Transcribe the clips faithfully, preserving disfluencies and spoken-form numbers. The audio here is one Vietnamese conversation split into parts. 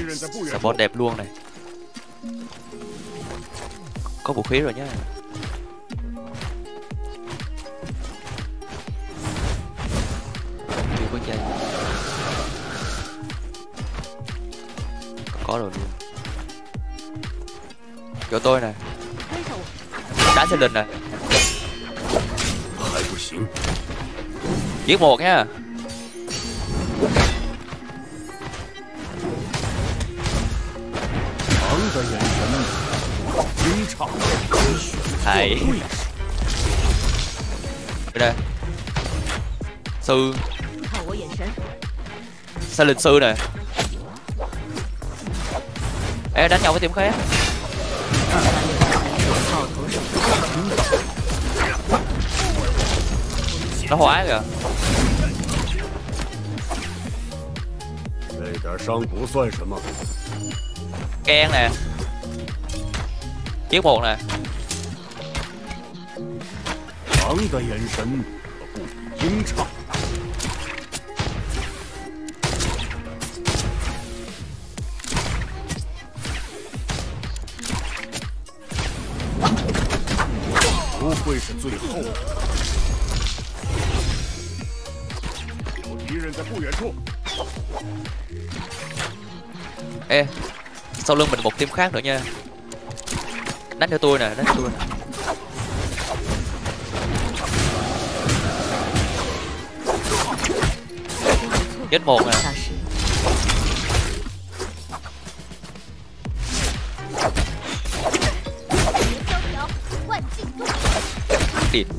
Support đẹp luôn này. Có vũ khí rồi nhá. Chưa có chơi. Có rồi luôn. Cho tôi nè. Đá xe linh nè. Giết một nha. Thầy đây sư sao linh sư nè. Ê, đánh nhau với team khác. Nó hóa kìa. Ken nè. Giết một nè. Ê, sau lưng mình một team khác nữa nha. Đánh cho tôi nè, đánh cho tôi nè. Chết một nè. Địt.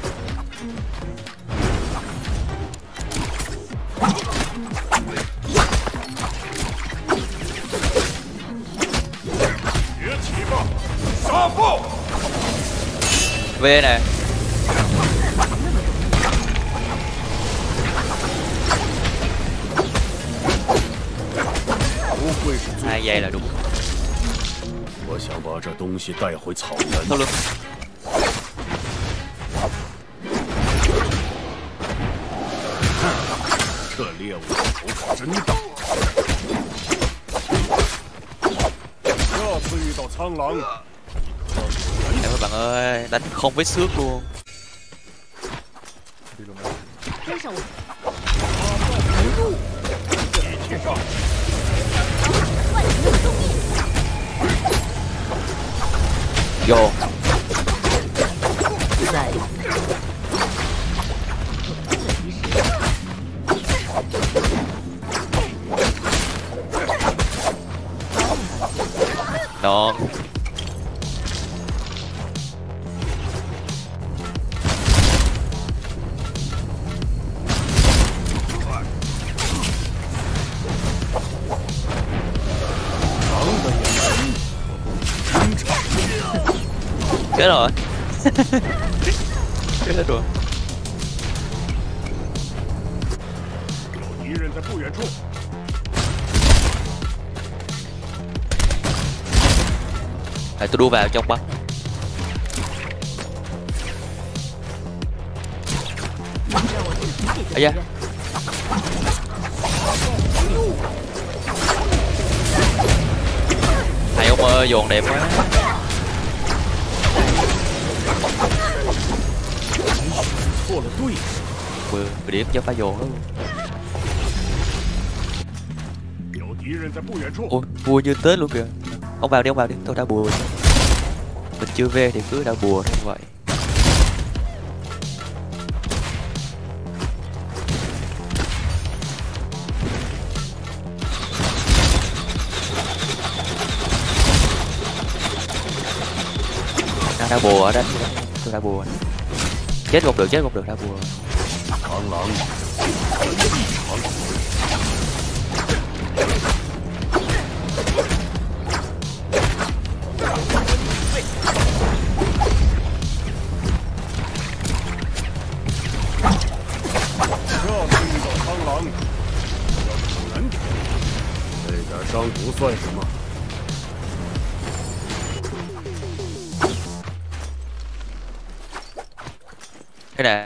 Về nè. Hai giây là đúng. Thôi luôn. Em các bạn ơi, đánh không với xước luôn. Vô. Đó. Chết rồi. Chết rồi. Để tôi đua vào trong bắn. Ây da. Thầy ông ơi, dồn đẹp quá. Vừa điểm cho pha dồn luôn. Ôi, vua như Tết luôn kìa. Ông vào đi, ông vào đi, tôi đã bùa. Mình chưa về thì cứ đã bùa như vậy. Đang đã bùa ở đây, tôi đã bùa. Chết một được, chết một được, đã bùa. Thế nè.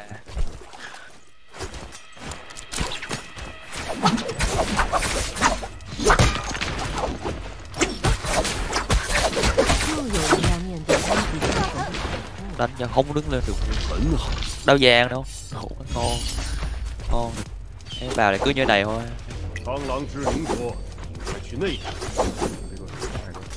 đánh cho không đứng lên được. 很好， Đao vàng đâu. Ủa, ngon. Ngon. Cái bà này cứ như này thôi. 苍狼之灵说，快去那边。这个太多。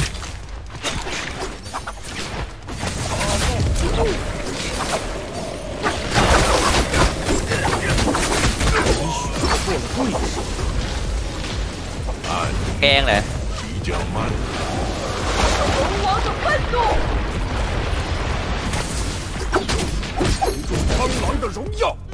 做了对事。按 Khen nè. 比较慢。 龙王的愤怒。 苍狼的荣耀。